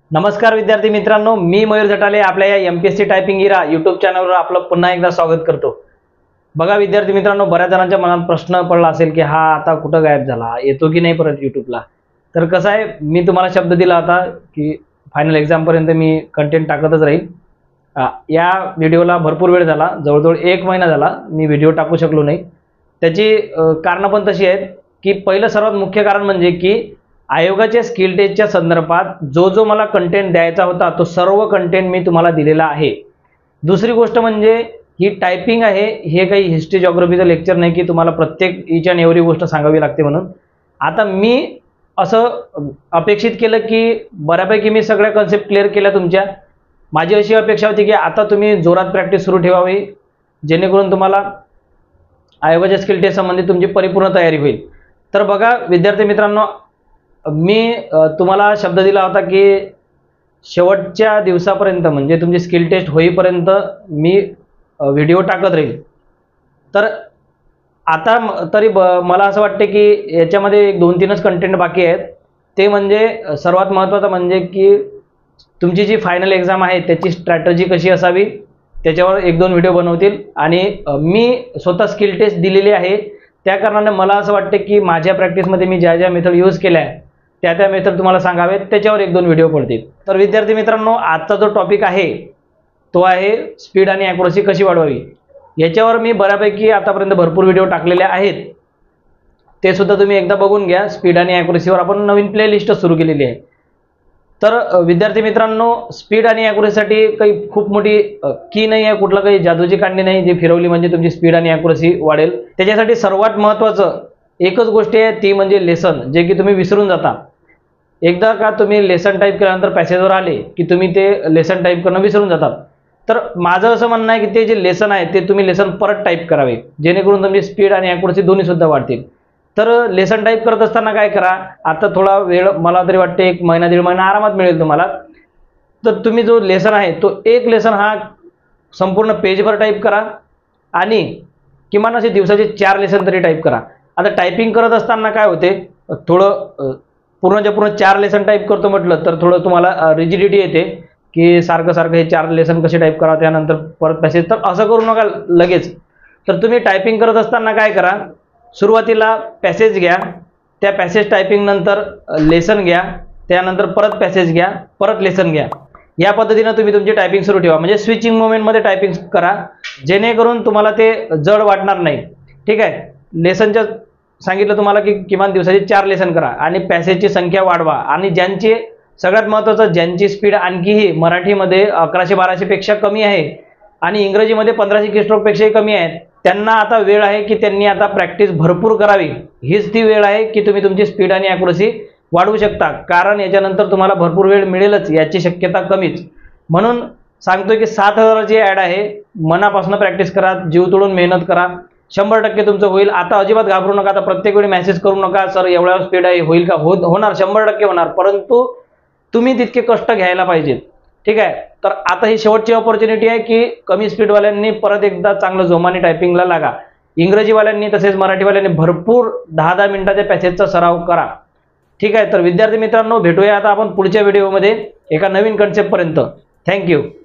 नमस्कार विद्यार्थी मित्रांनो, मी मयूर झटाले आपल्या या एमपीएससी टायपिंग इरा यूट्यूब चॅनलवर आपलं पुन्हा एकदा स्वागत करतो। बघा विद्यार्थी मित्रांनो, बऱ्याच जणांच्या मनात प्रश्न पडला असेल की हा आता कुठं गायब झाला, येतो की नाही परत यूट्यूबला। तर कसं आहे, मी तुम्हाला शब्द दिला होता की फायनल एक्झाम पर्यंत मी कंटेंट टाकतच राहील। या व्हिडिओला भरपूर वेळ झाला, जवळजवळ 1 महिना झाला मी व्हिडिओ टाकू शकलो नाही। त्याची कारणं पण तशी आहेत की पहिलं सर्वात मुख्य कारण म्हणजे की आयोगाच्या स्किल टेस्टच्या संदर्भात जो मला कंटेंट द्यायचा होता तो सर्व कंटेंट मी तुम्हाला दिलेला आहे। दुसरी गोष्ट म्हणजे ही टायपिंग आहे, हे काही हिस्ट्री जिओग्राफीचं लेक्चर नाही की तुम्हाला प्रत्येक ईच अँड एव्हरी गोष्ट सांगावी लागते म्हणून। आता मी असं अपेक्षित केलं की बऱ्यापैकी मी सगळ्या कन्सेप्ट क्लिअर केल्या तुमच्या। माझी अशी अपेक्षा होती की आता तुम्ही जोरात प्रॅक्टिस सुरू ठेवावी, जेणेकरून तुम्हाला आयोगाच्या स्किल टेस्ट संबंधित तुमची परिपूर्ण तयारी होईल। तर बघा विद्यार्थी मित्रांनो, मी तुम्हाला शब्द दिला होता की शेवटच्या दिवसापर्यंत म्हणजे तुमची स्किल टेस्ट होईपर्यंत मी व्हिडिओ टाकत राहील। तर आता तरी मला असं वाटते की याच्यामध्ये 2-3च कंटेंट बाकी आहेत। ते म्हणजे सर्वात महत्त्वाचं म्हणजे की तुमची जी फायनल एक्झाम आहे त्याची स्ट्रॅटजी कशी असावी त्याच्यावर 1-2 व्हिडिओ बनवतील। आणि मी स्वतः स्किल टेस्ट दिलेली आहे, त्या कारणाने मला असं वाटते की माझ्या प्रॅक्टिसमध्ये मी ज्या मेथड यूज केल्या आहे त्या मेथड तुम्हाला सांगावेत, त्याच्यावर 1-2 व्हिडिओ पडतील। तर विद्यार्थी मित्रांनो, आजचा जो टॉपिक आहे तो आहे स्पीड आणि ॲक्युरसी कशी वाढवावी। याच्यावर मी बऱ्यापैकी आतापर्यंत भरपूर व्हिडिओ टाकलेले आहेत, ते सुद्धा तुम्ही एकदा बघून घ्या। स्पीड आणि ॲक्युरसीवर आपण नवीन प्लेलिस्ट सुरू केलेली आहे। तर विद्यार्थी मित्रांनो, स्पीड आणि ॲक्युरसीसाठी काही खूप मोठी की नाही आहे, कुठलं काही जादूची कांडी नाही जी फिरवली म्हणजे तुमची स्पीड आणि ॲक्युरसी वाढेल। त्याच्यासाठी सर्वात महत्त्वाचं एकच गोष्ट आहे, ती म्हणजे लेसन, जे की तुम्ही विसरून जाता। एकदा का तुम्ही लेसन टाईप केल्यानंतर पॅसेजवर आले की तुम्ही ते लेसन टाईप करणं विसरून जातात। तर माझं असं म्हणणं आहे की ते जे लेसन आहे ते तुम्ही लेसन परत टाईप करावे, जेणेकरून तुमची स्पीड आणि ॲक्युरसी दोन्ही सुद्धा वाढतील। तर लेसन टाईप करत असताना काय करा, आता थोडा वेळ मला तरी वाटते 1 महिना 1.5 महिना आरामात मिळेल तुम्हाला। तर तुम्ही जो लेसन आहे तो एक लेसन हा संपूर्ण पेजवर टाईप करा आणि किमान असे दिवसाचे 4 लेसन तरी टाईप करा। आता टायपिंग करत असताना काय होते, थोडं पूर्णच्या पूर्ण 4 लेसन टाईप करतो म्हटलं तर थोडं तुम्हाला रिजिडिटी येते की सारखं हे 4 लेसन कसे टाईप करा, त्यानंतर परत पॅसेज। तर असं करू नका लगेच। तर तुम्ही टायपिंग करत असताना काय करा, सुरुवातीला पॅसेज घ्या, त्या पॅसेज टायपिंग नंतर लेसन घ्या, त्यानंतर परत पॅसेज घ्या, परत लेसन घ्या। या पद्धतीने तुम्ही तुमची टायपिंग सुरू ठेवा, म्हणजे स्विचिंग मोमेंटमध्ये टायपिंग करा, जेणेकरून तुम्हाला ते जड वाटणार नाही। ठीक आहे, लेसनच्या सांगितलं तुम्हाला की किमान दिवसाचे 4 लेसन करा आणि पॅसेजची संख्या वाढवा। आणि ज्यांची सगळ्यात महत्त्वाचं, ज्यांची स्पीड आणखीही मराठीमध्ये 1100-1200 पेक्षा कमी आहे आणि इंग्रजीमध्ये 1500 कीस्ट्रोकपेक्षाही कमी आहे, त्यांना आता वेळ आहे की त्यांनी आता प्रॅक्टिस भरपूर करावी। हीच ती वेळ आहे की तुम्ही तुमची स्पीड आणि ॲक्युरसी वाढवू शकता, कारण याच्यानंतर तुम्हाला भरपूर वेळ मिळेलच याची शक्यता कमीच। म्हणून सांगतोय की 7000ची ॲड आहे, मनापासून प्रॅक्टिस करा, जीव तोडून मेहनत करा, 100% तुमचं होईल। आता अजिबात घाबरू नका, आता प्रत्येक वेळी मेसेज करू नका सर एवढ्या स्पीड आहे होईल का, होणार 100% होणार, परंतु तुम्ही तितके कष्ट घ्यायला पाहिजेत। ठीक आहे, तर आता ही शेवटची अपॉर्च्युनिटी आहे की कमी स्पीडवाल्यांनी परत एकदा चांगलं जोमाने टायपिंगला लागा। इंग्रजीवाल्यांनी तसेच मराठीवाल्यांनी भरपूर 10-10 मिनिटाच्या पॅसेजचा सराव करा। ठीक आहे, तर विद्यार्थी मित्रांनो, भेटूया आता आपण पुढच्या व्हिडिओमध्ये एका नवीन कन्सेप्टपर्यंत। थँक्यू।